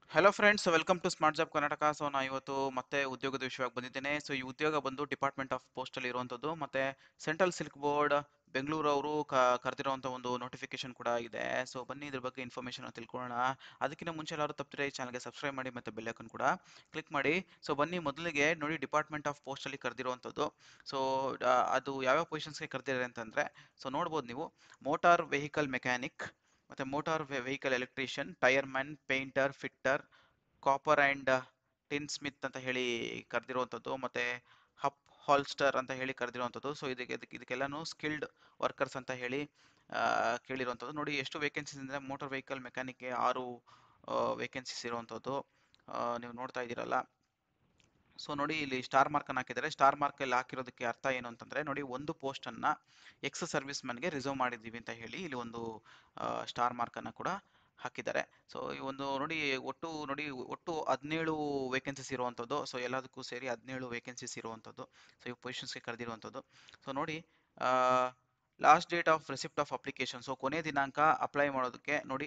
Hello friends, welcome to smart job Karnataka. So ನಾ ಇವತ್ತು ಮತ್ತೆ ಉದ್ಯೋಗದ ವಿಷಯವಾಗಿ ಬಂದಿದ್ದೇನೆ. ಸೊ ಈ ಉದ್ಯೋಗ ಬಂದು ಡಿಪಾರ್ಟ್ಮೆಂಟ್ ಆಫ್ ಪೋಸ್ಟ್ ಅಲ್ಲಿ ಇರುವಂತದ್ದು, ಮತ್ತೆ ಸೆಂಟ್ರಲ್ ಸಿಲ್ಕ್ ಬೋರ್ಡ್ ಬೆಂಗಳೂರು ಅವರು ಕರೆದಿರುವಂತ ಒಂದು ನೋಟಿಫಿಕೇಶನ್ ಕೂಡ ಇದೆ. ಸೊ ಬನ್ನಿ ಇದ್ರ ಬಗ್ಗೆ ಇನ್ಫಾರ್ಮೇಶನ್ ತಿಳ್ಕೊಳ್ಳೋಣ. ಅದಕ್ಕಿಂತ ಮುಂಚೆ ಎಲ್ಲರೂ ತಪ್ಪಿದ್ರೆ ಈ ಚಾನಲ್ಗೆ ಸಬ್ಸ್ಕ್ರೈಬ್ ಮಾಡಿ ಮತ್ತೆ ಬೆಲ್ ಐಕನ್ ಕೂಡ ಕ್ಲಿಕ್ ಮಾಡಿ. ಸೊ ಬನ್ನಿ ಮೊದಲಿಗೆ ನೋಡಿ, ಡಿಪಾರ್ಟ್ಮೆಂಟ್ ಆಫ್ ಪೋಸ್ಟ್ ಅಲ್ಲಿ ಕರೆದಿರುವಂತದ್ದು. ಸೊ ಅದು ಯಾವ್ಯಾವ ಪೊಸಿಷನ್ಸ್ಗೆ ಕರೆದಿದ್ದಾರೆ ಅಂತಂದ್ರೆ, ಸೊ ನೋಡ್ಬೋದು ನೀವು, ಮೋಟಾರ್ ವೆಹಿಕಲ್ ಮೆಕ್ಯಾನಿಕ್, ಮತ್ತೆ motor vehicle electrician, tyre man, painter, fitter, copper and tinsmith ಅಂತ ಹೇಳಿ ಕರೆದಿರುವಂಥದ್ದು, ಮತ್ತೆ ಹಪ್ ಹಾಲ್ಸ್ಟರ್ ಅಂತ ಹೇಳಿ ಕರೆದಿರುವಂಥದ್ದು. ಸೊ ಇದಕ್ಕೆಲ್ಲಾನು ಸ್ಕಿಲ್ಡ್ ವರ್ಕರ್ಸ್ ಅಂತ ಹೇಳಿ ಕೇಳಿರುವಂಥದ್ದು. ನೋಡಿ ಎಷ್ಟು ವೇಕೆನ್ಸೀಸ್ ಅಂದರೆ, ಮೋಟಾರ್ ವೆಹಿಕಲ್ ಮೆಕ್ಯಾನಿಕ್ಗೆ 6 ವೇಕೆನ್ಸೀಸ್ ಇರುವಂಥದ್ದು ನೀವು ನೋಡ್ತಾ ಇದ್ದೀರಲ್ಲ. ಸೊ ನೋಡಿ, ಇಲ್ಲಿ ಸ್ಟಾರ್ ಮಾರ್ಕ್ ಅನ್ನು ಹಾಕಿದ್ದಾರೆ. ಸ್ಟಾರ್ ಮಾರ್ಕ್ ಅಲ್ಲಿ ಹಾಕಿರೋದಕ್ಕೆ ಅರ್ಥ ಏನು ಅಂತಂದ್ರೆ, ನೋಡಿ, ಒಂದು ಪೋಸ್ಟ್ ಅನ್ನ ಎಕ್ಸ್ ಸರ್ವಿಸ್ ಮ್ಯಾನ್ಗೆ ರಿಸರ್ವ್ ಮಾಡಿದ್ದೀವಿ ಅಂತ ಹೇಳಿ ಇಲ್ಲಿ ಒಂದು ಸ್ಟಾರ್ ಮಾರ್ಕ್ ಅನ್ನ ಕೂಡ ಹಾಕಿದ್ದಾರೆ. ಸೊ ಈ ಒಂದು ನೋಡಿ, ಒಟ್ಟು 17 ವೇಕೆನ್ಸೀಸ್ ಇರುವಂಥದ್ದು. ಸೊ ಎಲ್ಲದಕ್ಕೂ ಸೇರಿ 17 ವೇಕೆನ್ಸೀಸ್ ಇರುವಂಥದ್ದು. ಸೊ ಈ ಪೊಸಿಷನ್ಸ್ಗೆ ಕರೆದಿರುವಂಥದ್ದು. ಸೊ ನೋಡಿ, last date of receipt of application, so ಕೊನೆ ದಿನಾಂಕ ಅಪ್ಲೈ ಮಾಡೋದಕ್ಕೆ ನೋಡಿ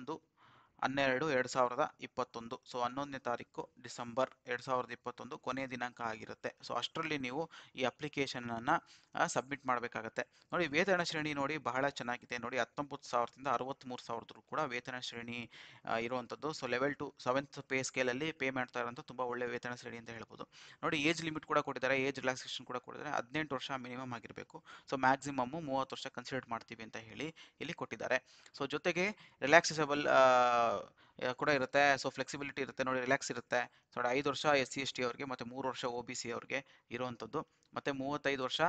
11/12/2021. ಸೊ 11ನೇ ತಾರೀಕು ಡಿಸೆಂಬರ್ 2021 ಕೊನೆಯ ದಿನಾಂಕ ಆಗಿರುತ್ತೆ. ಸೊ ಅಷ್ಟರಲ್ಲಿ ನೀವು ಈ ಅಪ್ಲಿಕೇಶನ್ ಅನ್ನ ಸಬ್ಮಿಟ್ ಮಾಡಬೇಕಾಗತ್ತೆ. ನೋಡಿ, ವೇತನ ಶ್ರೇಣಿ ನೋಡಿ ಬಹಳ ಚೆನ್ನಾಗಿದೆ. ನೋಡಿ, 19,000ದಿಂದ 63,000 ಕೂಡ ವೇತನ ಶ್ರೇಣಿ ಇರುವಂಥದ್ದು. So level 2 7th pay scale ಅಲ್ಲಿ ಪೇ ಮಾಡ್ತಾ ಇರೋಂಥ ತುಂಬಾ ಒಳ್ಳೆ ವೇತನ ಶ್ರೇಣಿ ಅಂತ ಹೇಳ್ಬೋದು. ನೋಡಿ, ಏಜ್ ಲಿಮಿಟ್ ಕೂಡ ಕೊಟ್ಟಿದ್ದಾರೆ, ಏಜ್ ರಿಲ್ಯಾಕ್ಸೇಷನ್ ಕೂಡ ಕೊಟ್ಟಿದ್ದಾರೆ. 18 ವರ್ಷ ಮಿನಿಮಮ್ ಆಗಿರಬೇಕು. ಸೊ ಮ್ಯಾಕ್ಸಿಮಮ್ 30 ವರ್ಷ ಕನ್ಸಿಡರ್ ಮಾಡ್ತೀವಿ ಅಂತ ಹೇಳಿ ಇಲ್ಲಿ ಕೊಟ್ಟಿದ್ದಾರೆ. ಸೊ ಜೊತೆಗೆ ರಿಲ್ಯಾಕ್ಸೇಬಲ್ ಕೂಡ ಇರುತ್ತೆ. ಸೊ ಫ್ಲೆಕ್ಸಿಬಿಲಿಟಿ ಇರುತ್ತೆ. ನೋಡಿ, ರಿಲ್ಯಾಕ್ಸ್ ಇರುತ್ತೆ. ಸೊ 5 ವರ್ಷ SC/ST ಅವ್ರಿಗೆ, ಮತ್ತೆ 3 ವರ್ಷ OBC ಅವ್ರಿಗೆ ಇರುವಂಥದ್ದು, ಮತ್ತೆ 35 ವರ್ಷ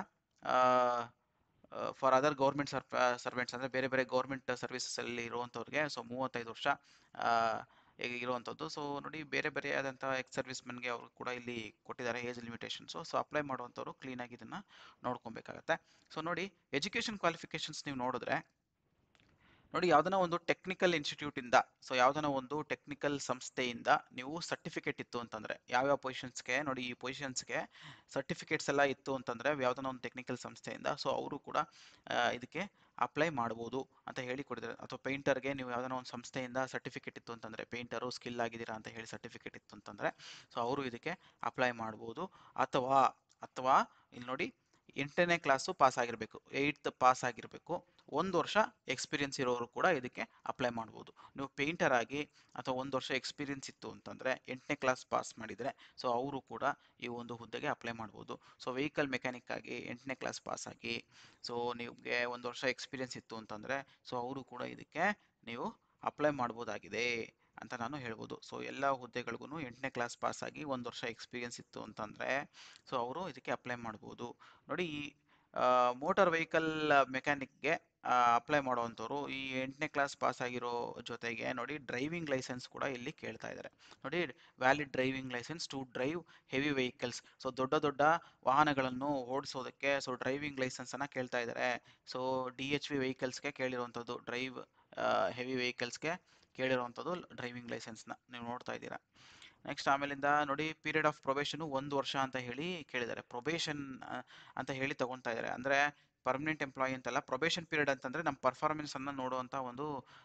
ಫಾರ್ ಅದರ್ ಗೌರ್ಮೆಂಟ್ ಸರ್ವೆಂಟ್ಸ್, ಅಂದರೆ ಬೇರೆ ಬೇರೆ ಗೌರ್ಮೆಂಟ್ ಸರ್ವಿಸಸ್ ಅಲ್ಲಿ ಇರುವಂಥವ್ರಿಗೆ. ಸೊ 35 ವರ್ಷ ಇರುವಂಥದ್ದು. ಸೊ ನೋಡಿ, ಬೇರೆ ಬೇರೆ ಆದಂಥ ಎಕ್ಸ್ ಸರ್ವಿಸ್ ಮೆನ್ಗೆ ಅವರು ಕೂಡ ಇಲ್ಲಿ ಕೊಟ್ಟಿದ್ದಾರೆ ಏಜ್ ಲಿಮಿಟೇಷನ್ಸು. ಸೊ ಅಪ್ಲೈ ಮಾಡುವಂಥವ್ರು ಕ್ಲೀನಾಗಿ ಇದನ್ನು ನೋಡ್ಕೊಬೇಕಾಗತ್ತೆ. ಸೊ ನೋಡಿ, ಎಜುಕೇಷನ್ ಕ್ವಾಲಿಫಿಕೇಷನ್ಸ್ ನೀವು ನೋಡಿದ್ರೆ, ನೋಡಿ, ಯಾವ್ದನ ಒಂದು ಟೆಕ್ನಿಕಲ್ ಇನ್ಸ್ಟಿಟ್ಯೂಟ್ ಇಂದ, ಸೊ ಯಾವ್ದನ ಒಂದು ಟೆಕ್ನಿಕಲ್ ಸಂಸ್ಥೆಯಿಂದ ನೀವು ಸರ್ಟಿಫಿಕೇಟ್ ಇತ್ತು ಅಂತಂದ್ರೆ, ಯಾವ್ಯಾವ ಪೊಸಿಷನ್ಸ್ಗೆ ನೋಡಿ, ಈ ಪೊಸಿಷನ್ಸ್ಗೆ ಸರ್ಟಿಫಿಕೇಟ್ಸ್ ಎಲ್ಲ ಇತ್ತು ಅಂತಂದ್ರೆ ಯಾವ್ದನ ಒಂದು ಟೆಕ್ನಿಕಲ್ ಸಂಸ್ಥೆಯಿಂದ, ಸೊ ಅವರು ಕೂಡ ಇದಕ್ಕೆ ಅಪ್ಲೈ ಮಾಡ್ಬೋದು ಅಂತ ಹೇಳಿ ಕೊಟ್ಟಿದ್ದಾರೆ. ಅಥವಾ ಪೇಂಟರ್ಗೆ ನೀವು ಯಾವ್ದಾನ ಒಂದು ಸಂಸ್ಥೆಯಿಂದ ಸರ್ಟಿಫಿಕೇಟ್ ಇತ್ತು ಅಂತಂದ್ರೆ, ಪೇಂಟರು ಸ್ಕಿಲ್ ಆಗಿದ್ದೀರಾ ಅಂತ ಹೇಳಿ ಸರ್ಟಿಫಿಕೇಟ್ ಇತ್ತು ಅಂತಂದ್ರೆ, ಸೊ ಅವರು ಇದಕ್ಕೆ ಅಪ್ಲೈ ಮಾಡ್ಬೋದು. ಅಥವಾ ಅಥವಾ ಇಲ್ಲಿ ನೋಡಿ, 8ನೇ ಕ್ಲಾಸು ಪಾಸ್ ಆಗಿರಬೇಕು, 8th ಪಾಸ್ ಆಗಿರಬೇಕು, 1 ವರ್ಷ ಎಕ್ಸ್ಪೀರಿಯನ್ಸ್ ಇರೋರು ಕೂಡ ಇದಕ್ಕೆ ಅಪ್ಲೈ ಮಾಡ್ಬೋದು. ನೀವು ಪೇಂಟರ್ ಆಗಿ ಅಥವಾ 1 ವರ್ಷ ಎಕ್ಸ್ಪೀರಿಯನ್ಸ್ ಇತ್ತು ಅಂತಂದರೆ, 8ನೇ ಕ್ಲಾಸ್ ಪಾಸ್ ಮಾಡಿದರೆ, ಸೊ ಅವರು ಕೂಡ ಈ ಒಂದು ಹುದ್ದೆಗೆ ಅಪ್ಲೈ ಮಾಡ್ಬೋದು. ಸೊ ವೆಹಿಕಲ್ ಮೆಕ್ಯಾನಿಕ್ ಆಗಿ 8ನೇ ಕ್ಲಾಸ್ ಪಾಸ್ ಆಗಿ, ಸೊ ನಿಮಗೆ 1 ವರ್ಷ ಎಕ್ಸ್ಪೀರಿಯನ್ಸ್ ಇತ್ತು ಅಂತಂದರೆ, ಸೊ ಅವರು ಕೂಡ ಇದಕ್ಕೆ ನೀವು ಅಪ್ಲೈ ಮಾಡ್ಬೋದಾಗಿದೆ ಅಂತ ನಾನು ಹೇಳ್ಬೋದು. ಸೊ ಎಲ್ಲ ಹುದ್ದೆಗಳಿಗೂ 8ನೇ ಕ್ಲಾಸ್ ಪಾಸ್ ಆಗಿ 1 ವರ್ಷ ಎಕ್ಸ್ಪೀರಿಯನ್ಸ್ ಇತ್ತು ಅಂತಂದರೆ, ಸೊ ಅವರು ಇದಕ್ಕೆ ಅಪ್ಲೈ ಮಾಡ್ಬೋದು. ನೋಡಿ, ಈ ಮೋಟಾರ್ ವೆಹಿಕಲ್ ಮೆಕ್ಯಾನಿಕ್ಗೆ ಅಪ್ಲೈ ಮಾಡುವಂಥವ್ರು ಈ 8ನೇ ಕ್ಲಾಸ್ ಪಾಸ್ ಆಗಿರೋ ಜೊತೆಗೆ ನೋಡಿ, ಡ್ರೈವಿಂಗ್ ಲೈಸೆನ್ಸ್ ಕೂಡ ಇಲ್ಲಿ ಕೇಳ್ತಾ ಇದ್ದಾರೆ. ನೋಡಿ, valid driving licence to drive heavy vehicles, so ದೊಡ್ಡ ದೊಡ್ಡ ವಾಹನಗಳನ್ನು ಓಡಿಸೋದಕ್ಕೆ ಸೊ ಡ್ರೈವಿಂಗ್ ಲೈಸೆನ್ಸ್ ಅನ್ನ ಕೇಳ್ತಾ ಇದ್ದಾರೆ. ಸೊ DHV ವೆಹಿಕಲ್ಸ್ಗೆ ಕೇಳಿರುವಂಥದ್ದು, ಡ್ರೈವ್ ಹೆವಿ ವೆಹಿಕಲ್ಸ್ಗೆ ಕೇಳಿರುವಂಥದ್ದು ಡ್ರೈವಿಂಗ್ ಲೈಸೆನ್ಸ್ನ ನೀವು ನೋಡ್ತಾ ಇದ್ದೀರಾ. ನೆಕ್ಸ್ಟ್ ಆಮೇಲಿಂದ ನೋಡಿ, ಪೀರಿಯಡ್ ಆಫ್ ಪ್ರೊಬೇಷನ್ 1 ವರ್ಷ ಅಂತ ಹೇಳಿ ಕೇಳಿದ್ದಾರೆ. ಪ್ರೊಬೇಷನ್ ಅಂತ ಹೇಳಿ ತಗೊತಾ ಇದ್ದಾರೆ, ಅಂದರೆ ಪರ್ಮನೆಂಟ್ ಎಂಪ್ಲಾಯಿ ಅಂತಲ್ಲ. ಪ್ರೊಬೇಷನ್ ಪೀರಿಯಡ್ ಅಂತಂದ್ರೆ ನಮ್ಮ ಪರ್ಫಾರ್ಮೆನ್ಸ್ ಅನ್ನು ನೋಡುವಂಥ ಒಂದು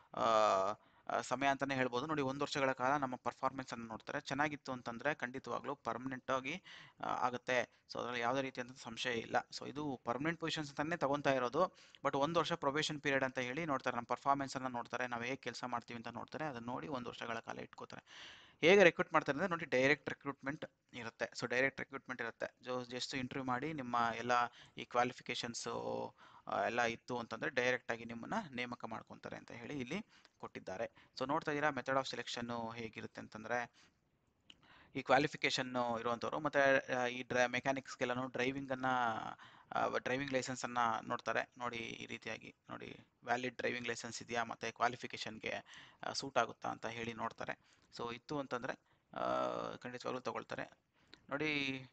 ಸಮಯ ಅಂತಾನೆ ಹೇಳ್ಬೋದು. ನೋಡಿ, 1 ವರ್ಷಗಳ ಕಾಲ ನಮ್ಮ ಪರ್ಫಾರ್ಮೆನ್ಸ್ ಅನ್ನು ನೋಡ್ತಾರೆ. ಚೆನ್ನಾಗಿತ್ತು ಅಂತಂದ್ರೆ ಖಂಡಿತವಾಗ್ಲೂ ಪರ್ಮನೆಂಟ್ ಆಗಿ ಆಗುತ್ತೆ. ಸೊ ಅದರಲ್ಲಿ ಯಾವುದೇ ರೀತಿಯಂತ ಸಂಶಯ ಇಲ್ಲ. ಸೊ ಇದು ಪರ್ಮನೆಂಟ್ ಪೊಸಿಷನ್ಸ್ ಅಂತಾನೆ ತಗೊತಾ ಇರೋದು. ಬಟ್ 1 ವರ್ಷ ಪ್ರೊಬೇಷನ್ ಪೀರಿಯಡ್ ಅಂತ ಹೇಳಿ ನೋಡ್ತಾರೆ. ನಮ್ಮ ಪರ್ಫಾರ್ಮೆನ್ಸ್ ಅನ್ನು ನೋಡ್ತಾರೆ, ನಾವು ಹೇಗೆ ಕೆಲಸ ಮಾಡ್ತೀವಿ ಅಂತ ನೋಡ್ತಾರೆ. ಅದನ್ನ ನೋಡಿ 1 ವರ್ಷಗಳ ಕಾಲ ಇಟ್ಕೋತಾರೆ. ಹೇಗೆ ರೆಕ್ರೂಟ್ ಮಾಡ್ತಾರೆ ಅಂದರೆ, ನೋಡಿ, ಡೈರೆಕ್ಟ್ ರೆಕ್ರೂಟ್ಮೆಂಟ್ ಇರುತ್ತೆ. ಸೊ ಡೈರೆಕ್ಟ್ ರೆಕ್ರೂಟ್ಮೆಂಟ್ ಇರುತ್ತೆ. ಜಸ್ಟ್ ಇಂಟರ್ವ್ಯೂ ಮಾಡಿ ನಿಮ್ಮ ಎಲ್ಲ ಈ ಕ್ವಾಲಿಫಿಕೇಷನ್ಸು ಎಲ್ಲ ಇತ್ತು ಅಂತಂದರೆ ಡೈರೆಕ್ಟಾಗಿ ನಿಮ್ಮನ್ನು ನೇಮಕ ಮಾಡ್ಕೊತಾರೆ ಅಂತ ಹೇಳಿ ಇಲ್ಲಿ ಕೊಟ್ಟಿದ್ದಾರೆ. ಸೊ ನೋಡ್ತಾ ಇದ್ದೀರಾ, ಮೆಥಡ್ ಆಫ್ ಸೆಲೆಕ್ಷನ್ನು ಹೇಗಿರುತ್ತೆ ಅಂತಂದರೆ, ಈ ಕ್ವಾಲಿಫಿಕೇಷನ್ ಇರುವಂಥವ್ರು ಮತ್ತು ಈ ಮೆಕ್ಯಾನಿಕ್ಸ್ಗೆಲ್ಲನೂ ಡ್ರೈವಿಂಗ್ ಲೈಸೆನ್ಸನ್ನು ನೋಡ್ತಾರೆ. ನೋಡಿ, ಈ ರೀತಿಯಾಗಿ ನೋಡಿ, ವ್ಯಾಲಿಡ್ ಡ್ರೈವಿಂಗ್ ಲೈಸೆನ್ಸ್ ಇದೆಯಾ ಮತ್ತು ಕ್ವಾಲಿಫಿಕೇಷನ್ಗೆ ಸೂಟ್ ಆಗುತ್ತಾ ಅಂತ ಹೇಳಿ ನೋಡ್ತಾರೆ. ಸೊ ಇತ್ತು ಅಂತಂದರೆ ಖಂಡಿತವಾಗ್ಲೂ ತಗೊಳ್ತಾರೆ. ನೋಡಿ,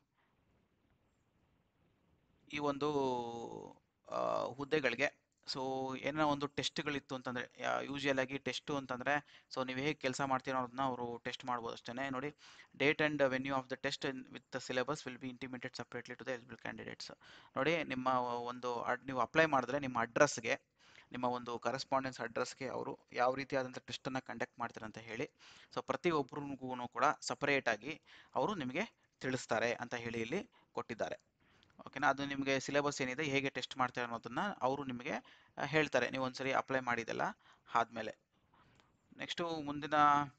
ಈ ಒಂದು ಹುದ್ದೆಗಳಿಗೆ ಸೊ ಏನೋ ಒಂದು ಟೆಸ್ಟ್ಗಳಿತ್ತು ಅಂತಂದರೆ, ಯೂಶುವಲ್ ಆಗಿ ಟೆಸ್ಟು ಅಂತಂದರೆ, ಸೊ ನೀವು ಹೇಗೆ ಕೆಲಸ ಮಾಡ್ತೀರೋ ಅನ್ನೋದನ್ನ ಅವರು ಟೆಸ್ಟ್ ಮಾಡ್ಬೋದು ಅಷ್ಟೇ. ನೋಡಿ, date and venue of the test with the syllabus will be intimated separately to the eligible candidates. ನೋಡಿ, ನಿಮ್ಮ ಒಂದು ನೀವು ಅಪ್ಲೈ ಮಾಡಿದ್ರೆ ನಿಮ್ಮ ಅಡ್ರೆಸ್ಗೆ ನಿಮ್ಮ ಒಂದು ಕರೆಸ್ಪಾಂಡೆನ್ಸ್ ಅಡ್ರೆಸ್ಗೆ ಅವರು ಯಾವ ರೀತಿಯಾದಂಥ ಟೆಸ್ಟನ್ನು ಕಂಡಕ್ಟ್ ಮಾಡ್ತಾರೆ ಅಂತ ಹೇಳಿ. ಸೊ ಪ್ರತಿಯೊಬ್ಬರಿಗೂ ಕೂಡ ಸಪರೇಟಾಗಿ ಅವರು ನಿಮಗೆ ತಿಳಿಸ್ತಾರೆ ಅಂತ ಹೇಳಿ ಇಲ್ಲಿ ಕೊಟ್ಟಿದ್ದಾರೆ. ಓಕೆನಾ, ಅದು ನಿಮಗೆ ಸಿಲೆಬಸ್ ಏನಿದೆ ಹೇಗೆ ಟೆಸ್ಟ್ ಮಾಡ್ತಾರೆ ಅನ್ನೋದನ್ನ ಅವರು ನಿಮಗೆ ಹೇಳ್ತಾರೆ, ನೀವು ಒಂದ್ಸರಿ ಅಪ್ಲೈ ಮಾಡಿದೆಲ್ಲ ಆದಮೇಲೆ. ನೆಕ್ಸ್ಟು ಮುಂದಿನ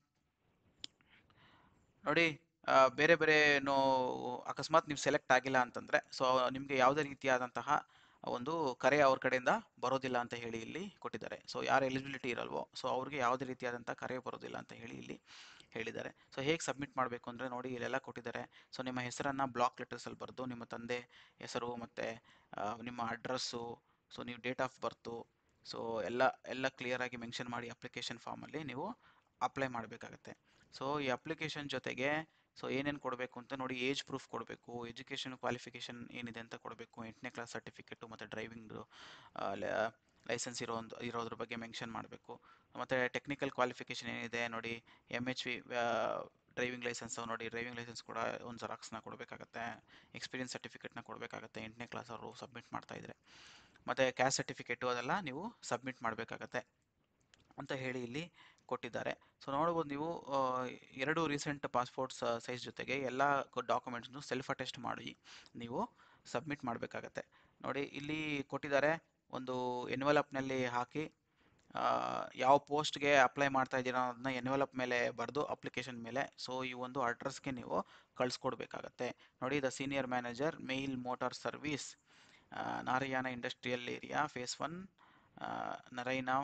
ನೋಡಿ, ಬೇರೆ ಬೇರೆ ನೋ ಅಕಸ್ಮಾತ್ ನೀವು ಸೆಲೆಕ್ಟ್ ಆಗಿಲ್ಲ ಅಂತಂದರೆ, ಸೊ ನಿಮಗೆ ಯಾವುದೇ ರೀತಿಯಾದಂತಹ ಒಂದು ಕರೆ ಅವ್ರ ಕಡೆಯಿಂದ ಬರೋದಿಲ್ಲ ಅಂತ ಹೇಳಿ ಇಲ್ಲಿ ಕೊಟ್ಟಿದ್ದಾರೆ. ಸೊ ಯಾರು ಎಲಿಜಿಬಿಲಿಟಿ ಇರಲ್ವೋ ಸೊ ಅವ್ರಿಗೆ ಯಾವುದೇ ರೀತಿಯಾದಂಥ ಕರೆ ಬರೋದಿಲ್ಲ ಅಂತ ಹೇಳಿ ಇಲ್ಲಿ ಹೇಳಿದ್ದಾರೆ. ಸೊ ಹೇಗೆ ಸಬ್ಮಿಟ್ ಮಾಡಬೇಕು ಅಂದರೆ ನೋಡಿ, ಇಲ್ಲೆಲ್ಲ ಕೊಟ್ಟಿದ್ದಾರೆ. ಸೊ ನಿಮ್ಮ ಹೆಸರನ್ನು ಬ್ಲಾಕ್ ಲೆಟರ್ಸಲ್ಲಿ ಬರೆದು, ನಿಮ್ಮ ತಂದೆ ಹೆಸರು ಮತ್ತು ನಿಮ್ಮ ಅಡ್ರೆಸ್ಸು, ಸೊ ನೀವು ಡೇಟ್ ಆಫ್ ಬರ್ತು, ಸೊ ಎಲ್ಲ ಕ್ಲಿಯರಾಗಿ ಮೆನ್ಷನ್ ಮಾಡಿ ಅಪ್ಲಿಕೇಶನ್ ಫಾರ್ಮಲ್ಲಿ ನೀವು ಅಪ್ಲೈ ಮಾಡಬೇಕಾಗತ್ತೆ. ಸೊ ಈ ಅಪ್ಲಿಕೇಶನ್ ಜೊತೆಗೆ ಸೊ ಏನೇನು ಕೊಡಬೇಕು ಅಂತ ನೋಡಿ, ಏಜ್ ಪ್ರೂಫ್ ಕೊಡಬೇಕು, ಎಜುಕೇಷನ್ ಕ್ವಾಲಿಫಿಕೇಷನ್ ಏನಿದೆ ಅಂತ ಕೊಡಬೇಕು, 8ನೇ ಕ್ಲಾಸ್ ಸರ್ಟಿಫಿಕೇಟು ಮತ್ತು ಡ್ರೈವಿಂಗ್ ಲೈಸೆನ್ಸ್ ಇರೋದ್ರ ಬಗ್ಗೆ ಮೆನ್ಷನ್ ಮಾಡಬೇಕು. ಮತ್ತು ಟೆಕ್ನಿಕಲ್ ಕ್ವಾಲಿಫಿಕೇಷನ್ ಏನಿದೆ ನೋಡಿ, MHV ಡ್ರೈವಿಂಗ್ ಲೈಸೆನ್ಸ್ ನೋಡಿ, ಡ್ರೈವಿಂಗ್ ಲೈಸೆನ್ಸ್ ಕೂಡ ಒಂದು ಜೆರಾಕ್ಸ್ನ ಕೊಡಬೇಕಾಗತ್ತೆ, ಎಕ್ಸ್ಪೀರಿಯನ್ಸ್ ಸರ್ಟಿಫಿಕೇಟ್ನ ಕೊಡಬೇಕಾಗತ್ತೆ 8ನೇ ಕ್ಲಾಸ್ ಅವರು ಸಬ್ಮಿಟ್ ಮಾಡ್ತಾ ಇದ್ದಾರೆ, ಮತ್ತು ಕ್ಯಾಸ್ಟ್ ಸರ್ಟಿಫಿಕೇಟು ಅದೆಲ್ಲ ನೀವು ಸಬ್ಮಿಟ್ ಮಾಡಬೇಕಾಗತ್ತೆ ಅಂತ ಹೇಳಿ ಇಲ್ಲಿ ಕೊಟ್ಟಿದ್ದಾರೆ. ಸೊ ನೋಡ್ಬೋದು ನೀವು, 2 ರೀಸೆಂಟ್ ಪಾಸ್ಪೋರ್ಟ್ಸ್ ಸೈಜ್ ಜೊತೆಗೆ ಎಲ್ಲ ಡಾಕ್ಯುಮೆಂಟ್ಸ್ನು ಸೆಲ್ಫ್ ಅಟೆಸ್ಟ್ ಮಾಡಿ ನೀವು ಸಬ್ಮಿಟ್ ಮಾಡಬೇಕಾಗತ್ತೆ. ನೋಡಿ ಇಲ್ಲಿ ಕೊಟ್ಟಿದ್ದಾರೆ, ಒಂದು ಎನ್ವೆಲಪ್ನಲ್ಲಿ ಹಾಕಿ ಯಾವ ಪೋಸ್ಟ್ಗೆ ಅಪ್ಲೈ ಮಾಡ್ತಾ ಇದ್ದೀರಾ ಅನ್ನೋದನ್ನ ಎನ್ವೆಲಪ್ ಮೇಲೆ ಬರೆದು ಅಪ್ಲಿಕೇಶನ್ ಮೇಲೆ ಸೊ ಈ ಒಂದು ಅಡ್ರೆಸ್ಗೆ ನೀವು ಕಳಿಸ್ಕೊಡ್ಬೇಕಾಗತ್ತೆ. ನೋಡಿ, the senior manager mail motor service, Naraina industrial area, phase 1, Naraina,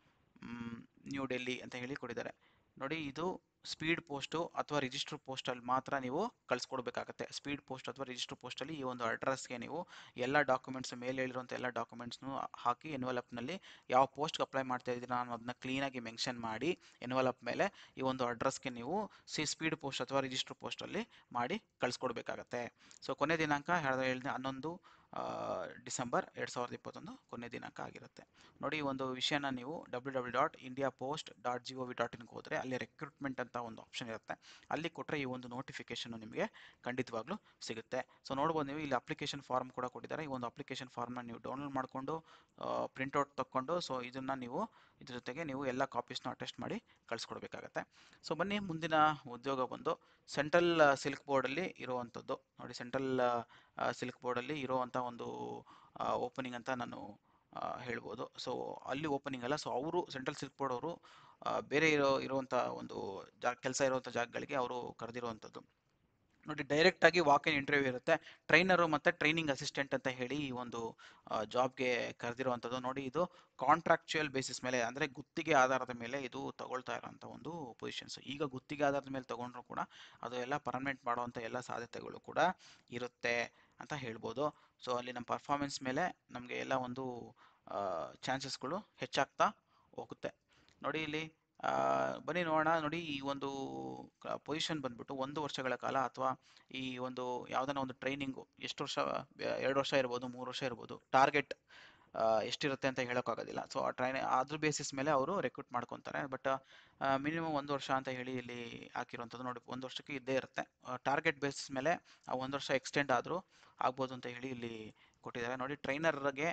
new Delhi ಅಂತ ಹೇಳಿ ಕೊಟ್ಟಿದ್ದಾರೆ. ನೋಡಿ, ಇದು ಸ್ಪೀಡ್ ಪೋಸ್ಟು ಅಥವಾ ರಿಜಿಸ್ಟರ್ ಪೋಸ್ಟಲ್ಲಿ ಮಾತ್ರ ನೀವು ಕಳಿಸ್ಕೊಡ್ಬೇಕಾಗತ್ತೆ. ಸ್ಪೀಡ್ ಪೋಸ್ಟ್ ಅಥವಾ ರಿಜಿಸ್ಟರ್ ಪೋಸ್ಟಲ್ಲಿ ಈ ಒಂದು ಅಡ್ರೆಸ್ಗೆ ನೀವು ಎಲ್ಲ ಡಾಕ್ಯುಮೆಂಟ್ಸ್, ಮೇಲೆ ಹೇಳಿರುವಂಥ ಎಲ್ಲ ಡಾಕ್ಯುಮೆಂಟ್ಸ್ನು ಹಾಕಿ ಎನ್ವೆಲಪ್ನಲ್ಲಿ ಯಾವ ಪೋಸ್ಟ್ಗೆ ಅಪ್ಲೈ ಮಾಡ್ತಾ ಇದ್ದೀರಾ ಅನ್ನೋದನ್ನ ಕ್ಲೀನಾಗಿ ಮೆನ್ಷನ್ ಮಾಡಿ ಎನ್ವೆಲಪ್ ಮೇಲೆ ಈ ಒಂದು ಅಡ್ರೆಸ್ಗೆ ನೀವು ಸ್ಪೀಡ್ ಪೋಸ್ಟ್ ಅಥವಾ ರಿಜಿಸ್ಟರ್ ಪೋಸ್ಟಲ್ಲಿ ಮಾಡಿ ಕಳಿಸ್ಕೊಡ್ಬೇಕಾಗತ್ತೆ. ಸೊ ಕೊನೆ ದಿನಾಂಕ 11 ಡಿಸೆಂಬರ್ 2021 ಕೊನೆ ದಿನಾಂಕ ಆಗಿರುತ್ತೆ. ನೋಡಿ, ಈ ಒಂದು ವಿಷಯನ ನೀವು www.indiapost.gov.in ಹೋದರೆ ಅಲ್ಲಿ ರಿಕ್ರೂಟ್ಮೆಂಟ್ ಅಂತ ಒಂದು ಆಪ್ಷನ್ ಇರುತ್ತೆ, ಅಲ್ಲಿ ಕೊಟ್ಟರೆ ಈ ಒಂದು ನೋಟಿಫಿಕೇಶನ್ ನಿಮಗೆ ಖಂಡಿತವಾಗ್ಲೂ ಸಿಗುತ್ತೆ. ಸೊ ನೋಡ್ಬೋದು ನೀವು ಇಲ್ಲಿ ಅಪ್ಲಿಕೇಶನ್ ಫಾರ್ಮ್ ಕೂಡ ಕೊಟ್ಟಿದ್ದಾರೆ. ಈ ಒಂದು ಅಪ್ಲಿಕೇಶನ್ ಫಾರ್ಮ್ನ ನೀವು ಡೌನ್ಲೋಡ್ ಮಾಡಿಕೊಂಡು ಪ್ರಿಂಟ್ಔಟ್ ತಕ್ಕೊಂಡು ಸೊ ಇದನ್ನು ನೀವು ಇದ್ರ ಜೊತೆಗೆ ನೀವು ಎಲ್ಲ ಕಾಪೀಸ್ನ ಅಟೆಸ್ಟ್ ಮಾಡಿ ಕಳಿಸ್ಕೊಡ್ಬೇಕಾಗತ್ತೆ. ಸೊ ಬನ್ನಿ, ಮುಂದಿನ ಉದ್ಯೋಗ ಬಂದು ಸೆಂಟ್ರಲ್ ಸಿಲ್ಕ್ ಬೋರ್ಡಲ್ಲಿ ಇರುವಂಥದ್ದು. ನೋಡಿ, ಸೆಂಟ್ರಲ್ ಸಿಲ್ಕ್ ಬೋರ್ಡಲ್ಲಿ ಇರುವಂಥ ಒಂದು ಓಪನಿಂಗ್ ಅಂತ ನಾನು ಹೇಳ್ಬೋದು. ಸೊ ಅಲ್ಲಿ ಓಪನಿಂಗ್ ಅಲ್ಲ, ಸೊ ಅವರು ಸೆಂಟ್ರಲ್ ಸಿಲ್ಕ್ ಬೋರ್ಡ್ ಅವರು ಬೇರೆ ಇರುವಂಥ ಒಂದು ಕೆಲಸ ಇರುವಂಥ ಜಾಗಗಳಿಗೆ ಅವರು ಕರೆದಿರುವಂಥದ್ದು. ನೋಡಿ, ಡೈರೆಕ್ಟಾಗಿ ವಾಕ್ ಇನ್ ಇಂಟರ್ವ್ಯೂ ಇರುತ್ತೆ. ಟ್ರೈನರು ಮತ್ತು ಟ್ರೈನಿಂಗ್ ಅಸಿಸ್ಟೆಂಟ್ ಅಂತ ಹೇಳಿ ಈ ಒಂದು ಜಾಬ್ಗೆ ಕರೆದಿರುವಂಥದ್ದು. ನೋಡಿ, ಇದು ಕಾಂಟ್ರಾಕ್ಚುಯಲ್ ಬೇಸಿಸ್ ಮೇಲೆ, ಅಂದರೆ ಗುತ್ತಿಗೆ ಆಧಾರದ ಮೇಲೆ ಇದು ತಗೊಳ್ತಾ ಇರೋಂಥ ಒಂದು ಪೊಸಿಷನ್ಸ್. ಈಗ ಗುತ್ತಿಗೆ ಆಧಾರದ ಮೇಲೆ ತಗೊಂಡ್ರು ಕೂಡ ಅದು ಎಲ್ಲ ಪರ್ಮನೆಂಟ್ ಮಾಡುವಂಥ ಎಲ್ಲ ಸಾಧ್ಯತೆಗಳು ಕೂಡ ಇರುತ್ತೆ ಅಂತ ಹೇಳ್ಬೋದು. ಸೊ ಅಲ್ಲಿ ನಮ್ಮ ಪರ್ಫಾರ್ಮೆನ್ಸ್ ಮೇಲೆ ನಮಗೆ ಎಲ್ಲ ಒಂದು ಚಾನ್ಸಸ್ಗಳು ಹೆಚ್ಚಾಗ್ತಾ ಹೋಗುತ್ತೆ. ನೋಡಿ, ಇಲ್ಲಿ ಬನ್ನಿ ನೋಡೋಣ. ನೋಡಿ, ಈ ಒಂದು ಪೊಸಿಷನ್ ಬಂದ್ಬಿಟ್ಟು 1 ವರ್ಷಗಳ ಕಾಲ ಅಥವಾ ಈ ಒಂದು ಯಾವುದನ್ನ ಒಂದು ಟ್ರೈನಿಂಗು ಎಷ್ಟು ವರ್ಷ, 2 ವರ್ಷ ಇರ್ಬೋದು, 3 ವರ್ಷ ಇರ್ಬೋದು, ಟಾರ್ಗೆಟ್ ಎಷ್ಟಿರುತ್ತೆ ಅಂತ ಹೇಳೋಕ್ಕಾಗೋದಿಲ್ಲ. ಸೊ ಆ ಅದ್ರ ಬೇಸಿಸ್ ಮೇಲೆ ಅವರು ರೆಕ್ರೂಟ್ ಮಾಡ್ಕೊತಾರೆ. ಬಟ್ ಮಿನಿಮಮ್ 1 ವರ್ಷ ಅಂತ ಹೇಳಿ ಇಲ್ಲಿ ಹಾಕಿರುವಂಥದ್ದು. ನೋಡಿ, 1 ವರ್ಷಕ್ಕೆ ಇದ್ದೇ ಇರುತ್ತೆ. ಟಾರ್ಗೆಟ್ ಬೇಸಿಸ್ ಮೇಲೆ ಆ 1 ವರ್ಷ ಎಕ್ಸ್ಟೆಂಡ್ ಆದರೂ ಆಗ್ಬೋದು ಅಂತ ಹೇಳಿ ಇಲ್ಲಿ ಕೊಟ್ಟಿದ್ದಾರೆ. ನೋಡಿ, ಟ್ರೈನರ್ಗೆ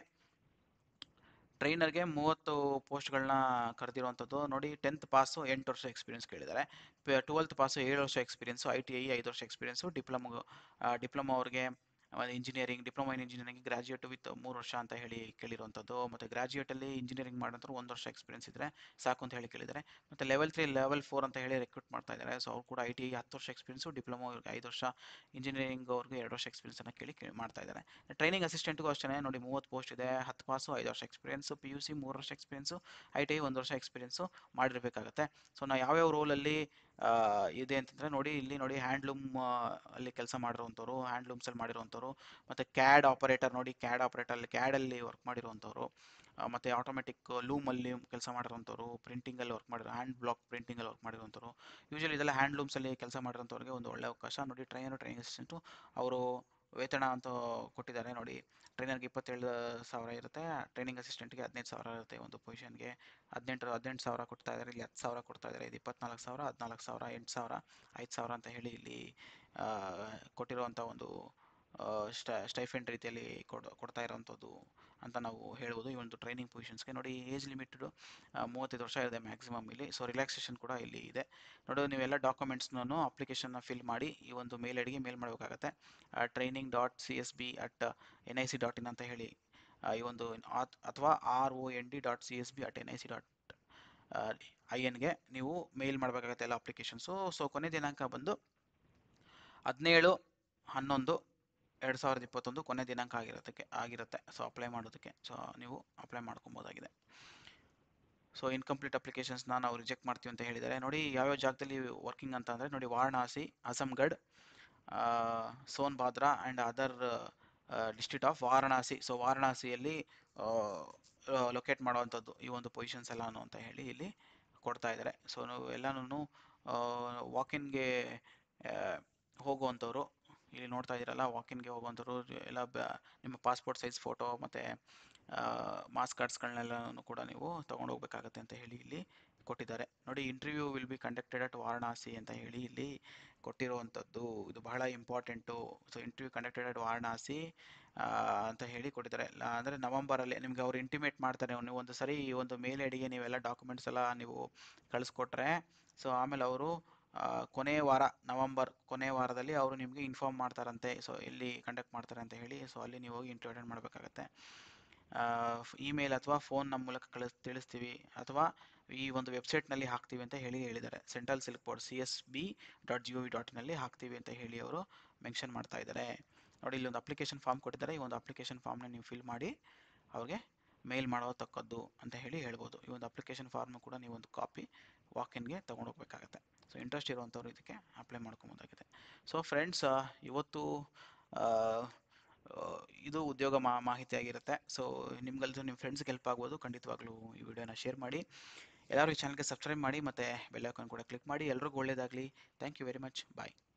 30 ಪೋಸ್ಟ್ಗಳನ್ನ ಕರೆದಿರುವಂಥದ್ದು. ನೋಡಿ, 10th ಪಾಸು 8 ವರ್ಷ ಎಕ್ಸ್ಪೀರಿಯನ್ಸ್ ಕೇಳಿದ್ದಾರೆ, 12th ಪಾಸು 7 ವರ್ಷ ಎಕ್ಸ್ಪೀರಿಯನ್ಸು, ITI 5 ವರ್ಷ ಎಕ್ಸ್ಪೀರಿಯನ್ಸು, ಡಿಪ್ಲೊಮಾ ಅವ್ರಿಗೆ engineering, diploma in engineering graduate with 3 ವರ್ಷ ಅಂತ ಹೇಳಿ ಕೇಳಿರುವಂಥದ್ದು. ಮತ್ತು ಗ್ರಾಜ್ಯುಯೇಟಲ್ಲಿ ಇಂಜಿನಿಯರಿಂಗ್ ಮಾಡಿದ್ರು 1 ವರ್ಷ ಎಕ್ಸ್ಪೀರಿಯನ್ಸ್ ಇದ್ದರೆ ಸಾಕು ಅಂತ ಹೇಳಿ ಕೇಳಿದ್ದಾರೆ. ಮತ್ತು ಲೆವೆಲ್ 3 ಲೆವೆಲ್ 4 ಅಂತ ಹೇಳಿ ರೆಕ್ರೂಟ್ ಮಾಡ್ತಾ ಇದ್ದಾರೆ. ಸೊ ಅವ್ರು ಕೂಡ ITI 10 ವರ್ಷ ಎಕ್ಸ್ಪೀರಿಯನ್ಸು, ಡಿಪ್ಲೊಮಾ ಅವ್ರಿಗೆ 5 ವರ್ಷ, ಇಂಜಿನಿಯರಿಂಗ್ ಅವ್ರಿಗೆ 2 ವರ್ಷ ಎಕ್ಸ್ಪೀರಿಯನ್ಸನ್ನು ಕೇಳಿ ಮಾಡ್ತಾ ಇದ್ದಾರೆ. ಟ್ರೈನಿಂಗ್ ಅಸಿಸ್ಟೆಂಟ್ಗೂ ಅಷ್ಟೇ ನೋಡಿ, 30 ಪೋಸ್ಟ್ ಇದೆ, 10 ಪಾಸು 5 ವರ್ಷ ಎಕ್ಸ್ಪೀರಿಯನ್ಸು, PUC 3 ವರ್ಷ ಎಕ್ಸ್ಪೀರಿಯನ್ಸು, ITI 1 ವರ್ಷ ಎಕ್ಸ್ಪೀರಿಯನ್ಸು ಮಾಡಿರಬೇಕಾಗತ್ತೆ. ಸೊ ನಾವು ಯಾವ್ಯಾವ ರೋಲಲ್ಲಿ ಇದೆ ಅಂತಂದರೆ ನೋಡಿ, ಇಲ್ಲಿ ನೋಡಿ, ಹ್ಯಾಂಡ್ಲೂಮ್ ಅಲ್ಲಿ ಕೆಲಸ ಮಾಡಿರುವಂಥವ್ರು, ಹ್ಯಾಂಡ್ಲೂಮ್ಸಲ್ಲಿ ಮಾಡಿರುವಂಥವ್ರು, ಮತ್ತು ಕ್ಯಾಡ್ ಆಪರೇಟರ್, ನೋಡಿ ಕ್ಯಾಡ್ ಆಪರೇಟರಲ್ಲಿ ಕ್ಯಾಡಲ್ಲಿ ವರ್ಕ್ ಮಾಡಿರುವಂಥವ್ರು, ಮತ್ತು ಆಟೋಮೆಟಿಕ್ ಲೂಮಲ್ಲಿ ಕೆಲಸ ಮಾಡಿರೋಂಥವ್ರು, ಪ್ರಿಂಟಿಂಗಲ್ಲಿ ವರ್ಕ್ ಮಾಡಿರೋ ಹ್ಯಾಂಡ್ ಬ್ಲಾಕ್ ಪ್ರಿಂಟಿಂಗಲ್ಲಿ ವರ್ಕ್ ಮಾಡಿರೋಂಥವ್ರು. ಯೂಶಲಿ ಇದೆಲ್ಲ ಹ್ಯಾಂಡ್ಲೂಮ್ಸಲ್ಲಿ ಕೆಲಸ ಮಾಡಿರೋಂಥವ್ರಿಗೆ ಒಂದು ಒಳ್ಳೆ ಅವಕಾಶ. ನೋಡಿ, ಟ್ರೈನಿಂಗ್ ಅಸಿಸ್ಟೆಂಟು ಅವರು ವೇತನ ಅಂತ ಕೊಟ್ಟಿದ್ದಾರೆ. ನೋಡಿ, ಟ್ರೈನರ್ಗೆ 27,000 ಇರುತ್ತೆ, ಟ್ರೈನಿಂಗ್ ಅಸಿಸ್ಟೆಂಟ್ಗೆ 15,000 ಇರುತ್ತೆ. ಒಂದು ಪೊಸಿಷನ್ಗೆ 18,000 ಕೊಡ್ತಾ ಇದ್ದಾರೆ, ಇಲ್ಲಿ 10,000 ಕೊಡ್ತಾ ಇದ್ದಾರೆ. ಇದು 24,000, 14,000, 8,000, 5,000 ಅಂತ ಹೇಳಿ ಇಲ್ಲಿ ಕೊಟ್ಟಿರುವಂಥ ಒಂದು ಸ್ಟೈಫೆಂಡ್ ರೀತಿಯಲ್ಲಿ ಕೊಡ್ತಾ ಇರೋವಂಥದ್ದು ಅಂತ ನಾವು ಹೇಳ್ಬೋದು ಈ ಒಂದು ಟ್ರೈನಿಂಗ್ ಪೊಸಿಷನ್ಸ್ಗೆ. ನೋಡಿ ಏಜ್ ಲಿಮಿಟೆಡ್ 35 ವರ್ಷ ಇದೆ ಮ್ಯಾಕ್ಸಿಮಮ್ ಇಲ್ಲಿ. ಸೊ ರಿಲ್ಯಾಕ್ಸೇಷನ್ ಕೂಡ ಇಲ್ಲಿ ಇದೆ. ನೋಡಿ ನೀವೆಲ್ಲ ಡಾಕ್ಯುಮೆಂಟ್ಸ್ನೂ ಅಪ್ಲಿಕೇಶನ್ನ ಫಿಲ್ ಮಾಡಿ ಈ ಒಂದು ಮೇಲ್ ಐಡಿಗೆ ಮೇಲ್ ಮಾಡಬೇಕಾಗತ್ತೆ. training.csb@nic.in ಅಂತ ಹೇಳಿ ಈ ಒಂದು ಅಥವಾ ROND.csb@nic.inಗೆ ನೀವು ಮೇಲ್ ಮಾಡಬೇಕಾಗತ್ತೆ ಎಲ್ಲ ಅಪ್ಲಿಕೇಶನ್ಸು. ಸೊ ಕೊನೆ ದಿನಾಂಕ ಬಂದು 17/11/2021 ಕೊನೆ ದಿನಾಂಕ ಆಗಿರುತ್ತೆ. ಸೊ ಅಪ್ಲೈ ಮಾಡೋದಕ್ಕೆ ಸೊ ನೀವು ಅಪ್ಲೈ ಮಾಡ್ಕೊಬೋದಾಗಿದೆ. ಸೊ ಇನ್ಕಂಪ್ಲೀಟ್ ಅಪ್ಲಿಕೇಶನ್ಸ್ನ ನಾವು ರಿಜೆಕ್ಟ್ ಮಾಡ್ತೀವಿ ಅಂತ ಹೇಳಿದ್ದಾರೆ. ನೋಡಿ ಯಾವ್ಯಾವ ಜಾಗದಲ್ಲಿ ವರ್ಕಿಂಗ್ ಅಂತ ಅಂದರೆ ನೋಡಿ Varanasi, Azamgarh, Sonbhadra and other district of Varanasi. So ವಾರಣಾಸಿಯಲ್ಲಿ ಲೊಕೇಟ್ ಮಾಡುವಂಥದ್ದು ಈ ಒಂದು ಪೊಸಿಷನ್ಸ್ ಎಲ್ಲಾನು ಅಂತ ಹೇಳಿ ಇಲ್ಲಿ ಕೊಡ್ತಾ ಇದ್ದಾರೆ. ಸೊ ನಾವು ಎಲ್ಲನೂ ವಾಕಿನ್ಗೆ ಹೋಗುವಂಥವ್ರು ಇಲ್ಲಿ ನೋಡ್ತಾ ಇದ್ದೀರಲ್ಲ, ವಾಕಿನ್ಗೆ ಹೋಗುವಂಥವ್ರು ಎಲ್ಲ ನಿಮ್ಮ ಪಾಸ್ಪೋರ್ಟ್ ಸೈಜ್ ಫೋಟೋ ಮತ್ತು ಮಾಸ್ ಕಾರ್ಡ್ಸ್ಗಳನ್ನೆಲ್ಲನೂ ಕೂಡ ನೀವು ತೊಗೊಂಡು ಹೋಗ್ಬೇಕಾಗತ್ತೆ ಅಂತ ಹೇಳಿ ಇಲ್ಲಿ ಕೊಟ್ಟಿದ್ದಾರೆ. ನೋಡಿ interview will be conducted at Varanasi ಅಂತ ಹೇಳಿ ಇಲ್ಲಿ ಕೊಟ್ಟಿರುವಂಥದ್ದು. ಇದು ಬಹಳ important. So interview conducted at Varanasi ಅಂತ ಹೇಳಿ ಕೊಟ್ಟಿದ್ದಾರೆ. ಅಂದರೆ ನವಂಬರಲ್ಲಿ ನಿಮಗೆ ಅವರು ಇಂಟಿಮೇಟ್ ಮಾಡ್ತಾರೆ. ನೀವು ಒಂದು ಸರಿ ಈ ಒಂದು ಮೇಲ್ ಐಡಿಗೆ ನೀವೆಲ್ಲ ಡಾಕ್ಯುಮೆಂಟ್ಸ್ ಎಲ್ಲ ನೀವು ಕಳಿಸ್ಕೊಟ್ರೆ ಸೊ ಆಮೇಲೆ ಅವರು ನವಂಬರ್ ಕೊನೆ ವಾರದಲ್ಲಿ ಅವರು ನಿಮಗೆ ಇನ್ಫಾರ್ಮ್ ಮಾಡ್ತಾರಂತೆ. ಸೊ ಎಲ್ಲಿ ಕಂಡಕ್ಟ್ ಮಾಡ್ತಾರೆ ಅಂತ ಹೇಳಿ. ಸೊ ಅಲ್ಲಿ ನೀವು ಹೋಗಿ ಇಂಟರ್ವ್ಯೂ ಅಟೆಂಡ್ ಮಾಡಬೇಕಾಗತ್ತೆ. ಇಮೇಲ್ ಅಥವಾ ಫೋನ್ ನಮ್ಮ ಮೂಲಕ ತಿಳಿಸ್ತೀವಿ ಅಥವಾ ಈ ಒಂದು ವೆಬ್ಸೈಟ್ನಲ್ಲಿ ಹಾಕ್ತೀವಿ ಅಂತ ಹೇಳಿದ್ದಾರೆ. ಸೆಂಟ್ರಲ್ ಸಿಲ್ಕ್ ಬೋರ್ಡ್ csb.gov.in ಹಾಕ್ತೀವಿ ಅಂತ ಹೇಳಿ ಅವರು ಮೆನ್ಷನ್ ಮಾಡ್ತಾ ಇದ್ದಾರೆ. ನೋಡಿ ಇಲ್ಲಿ ಒಂದು ಅಪ್ಲಿಕೇಶನ್ ಫಾರ್ಮ್ ಕೊಟ್ಟಿದ್ದಾರೆ. ಈ ಒಂದು ಅಪ್ಲಿಕೇಶನ್ ಫಾರ್ಮ್ನ ನೀವು ಫಿಲ್ ಮಾಡಿ ಅವ್ರಿಗೆ ಮೇಲ್ ಮಾಡೋತಕ್ಕದ್ದು ಅಂತ ಹೇಳಿ ಹೇಳ್ಬೋದು. ಈ ಒಂದು ಅಪ್ಲಿಕೇಶನ್ ಫಾರ್ಮ್ ಕೂಡ ನೀವು ಒಂದು ಕಾಪಿ ವಾಕಿನ್ಗೆ ತೊಗೊಂಡು ಹೋಗ್ಬೇಕಾಗತ್ತೆ. ಸೊ ಇಂಟ್ರೆಸ್ಟ್ ಇರುವಂಥವ್ರು ಇದಕ್ಕೆ ಅಪ್ಲೈ ಮಾಡ್ಕೊಬೋದಾಗಿದೆ. ಸೊ ಫ್ರೆಂಡ್ಸ್, ಇವತ್ತು ಇದು ಉದ್ಯೋಗ ಮಾಹಿತಿ ಆಗಿರುತ್ತೆ. ಸೊ ನಿಮ್ಗಲ್ದು ನಿಮ್ಮ ಫ್ರೆಂಡ್ಸ್ಗೆ ಹೆಲ್ಪ್ ಆಗ್ಬೋದು. ಖಂಡಿತವಾಗ್ಲೂ ಈ ವಿಡಿಯೋನ ಶೇರ್ ಮಾಡಿ. ಎಲ್ಲರೂ ಈ ಚಾನಲ್ಗೆ ಸಬ್ಸ್ಕ್ರೈಬ್ ಮಾಡಿ ಮತ್ತು ಬೆಲ್ ಐಕಾನ್ ಕೂಡ ಕ್ಲಿಕ್ ಮಾಡಿ. ಎಲ್ರಿಗೂ ಒಳ್ಳೆಯದಾಗಲಿ. Thank you very much. Bye.